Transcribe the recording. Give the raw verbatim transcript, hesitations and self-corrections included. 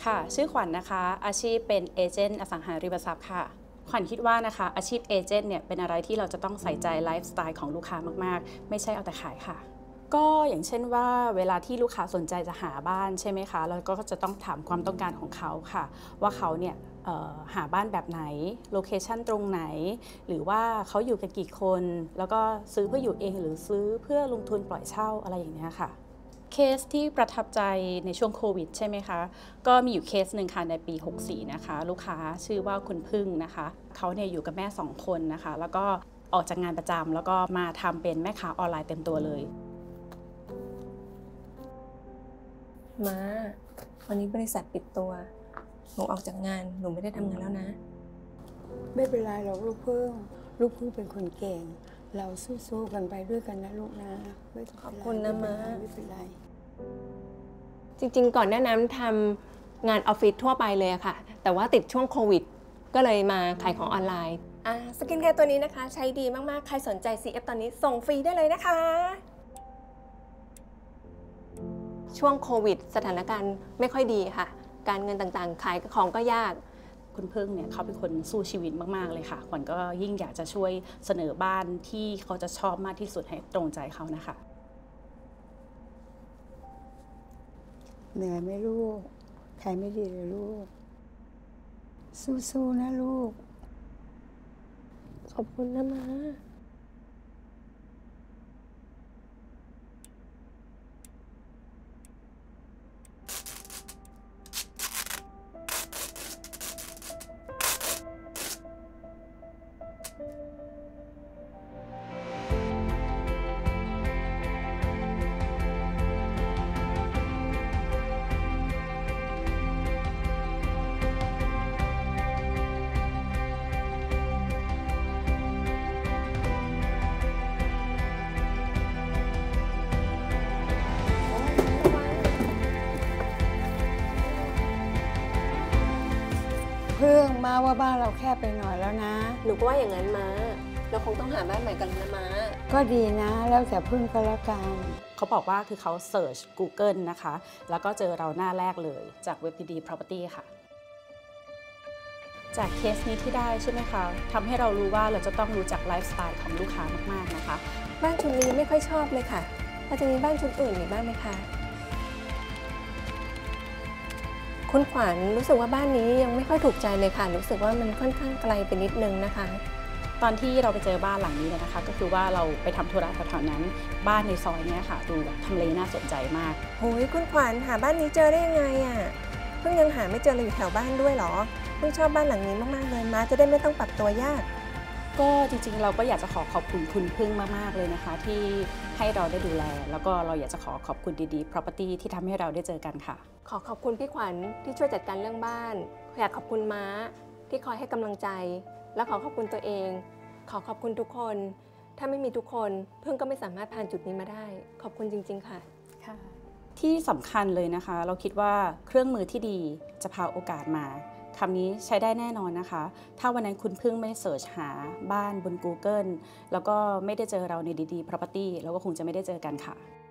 ค่ะชื่อขวัญ นะคะ อาชีพเป็นเอเจนต์อสังหาริมทรัพย์ค่ะ ขวัญคิดว่านะคะอาชีพเอเจนต์เนี่ยเป็นอะไรที่เราจะต้องใส่ใจไลฟ์สไตล์ของลูกค้ามากๆไม่ใช่เอาแต่ขายค่ะก็อย่างเช่นว่าเวลาที่ลูกค้าสนใจจะหาบ้านใช่ไหมคะเราก็จะต้องถามความต้องการของเขาค่ะว่าเขาเนี่ยหาบ้านแบบไหนโลเคชันตรงไหนหรือว่าเขาอยู่กันกี่คนแล้วก็ซื้อเพื่ออยู่เองหรือซื้อเพื่อลงทุนปล่อยเช่าอะไรอย่างเงี้ยค่ะเคสที่ประทับใจในช่วงโควิดใช่ไหมคะก็มีอยู่เคสหนึ่งค่ะในปีหกสี่นะคะลูกค้าชื่อว่าคุณพึ่งนะคะเขาเนี่ยอยู่กับแม่สองคนนะคะแล้วก็ออกจากงานประจำแล้วก็มาทำเป็นแม่ค้าออนไลน์เต็มตัวเลยมาวันนี้บริษัทปิดตัวหนูออกจากงานหนูไม่ได้ทำงานแล้วนะไม่เป็นไรหรอกลูกพึ่งลูกพึ่งเป็นคนเก่งเราสู้ๆกันไปด้วยกันนะลูกนะไม่ต้องขอบคุณนะมาไม่เป็นไรจริงๆก่อนหน้านั้นทำงานออฟฟิศทั่วไปเลยอะค่ะแต่ว่าติดช่วงโควิดก็เลยมาขายของออนไลน์อ่าสกินแคร์ตัวนี้นะคะใช้ดีมากๆใครสนใจ ซี เอฟ ตอนนี้ส่งฟรีได้เลยนะคะช่วงโควิดสถานการณ์ไม่ค่อยดีค่ะการเงินต่างๆขายของก็ยากคุณพึ่งเนี่ยเขาเป็นคนสู้ชีวิตมากๆเลยค่ะขวัญก็ยิ่งอยากจะช่วยเสนอบ้านที่เขาจะชอบมากที่สุดให้ตรงใจเขานะคะเหนื่อยไหมลูกใครไม่ดีเลยลูกสู้ๆนะลูกขอบคุณนะมาเพิ่งมาว่าบ้านเราแคบไปหน่อยแล้วนะหนูก็ว่าอย่างนั้นมาเราคงต้องหาบ้านใหม่กันนะมาก็ดีนะแล้วแต่พึ่งก็แล้วกันเขาบอกว่าคือเขาเสิร์ช Google นะคะแล้วก็เจอเราหน้าแรกเลยจากเว็บ พี ดี Property ค่ะจากเคสนี้ที่ได้ใช่ไหมคะทำให้เรารู้ว่าเราจะต้องรู้จักไลฟ์สไตล์ของลูกค้ามากๆนะคะบ้านชุดนี้ไม่ค่อยชอบเลยค่ะพอจะมีบ้านชุดอื่นอีกบ้างไหมคะคุณขวัญรู้สึกว่าบ้านนี้ยังไม่ค่อยถูกใจเลยค่ะรู้สึกว่ามันค่อนข้างไกลไปนิดนึงนะคะตอนที่เราไปเจอบ้านหลังนี้เนี่ยนะคะก็คือว่าเราไปทำธุระแถวๆนั้นบ้านในซอยนี้ค่ะดูแบบทำเลน่าสนใจมากโอ้ยคุณขวัญหาบ้านนี้เจอได้ยังไงอ่ะเพิ่งยังหาไม่เจอเลยอยู่แถวบ้านด้วยเหรอเพิ่งชอบบ้านหลังนี้มากๆเลยมาจะได้ไม่ต้องปรับตัวยากก็จริงๆเราก็อยากจะขอขอบคุณคุณพึ่งมากๆเลยนะคะที่ให้เราได้ดูแลแล้วก็เราอยากจะขอขอบคุณดีๆ Property ที่ทำให้เราได้เจอกันค่ะขอขอบคุณพี่ขวัญที่ช่วยจัดการเรื่องบ้านอยากขอบคุณม้าที่คอยให้กำลังใจและขอขอบคุณตัวเองขอขอบคุณทุกคนถ้าไม่มีทุกคนพึ่งก็ไม่สามารถผ่านจุดนี้มาได้ขอบคุณจริงๆค่ะค่ะที่สำคัญเลยนะคะเราคิดว่าเครื่องมือที่ดีจะพาโอกาสมาคำนี้ใช้ได้แน่นอนนะคะถ้าวันนั้นคุณพึ่งไม่เสิร์ชหาบ้านบน Google แล้วก็ไม่ได้เจอเราในดีๆ Property เราก็คงจะไม่ได้เจอกันค่ะ